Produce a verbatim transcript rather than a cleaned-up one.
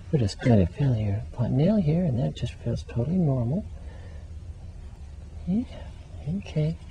We're just going to feel your nail here, and that just feels totally normal. Yeah, okay.